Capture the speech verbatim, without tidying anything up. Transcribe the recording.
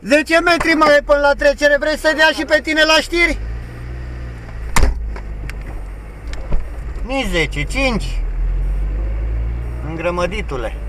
zece metri mai e până la trecere, vrei să dea și pe tine la știri? Nici zece, cinci. Îngrămăditule.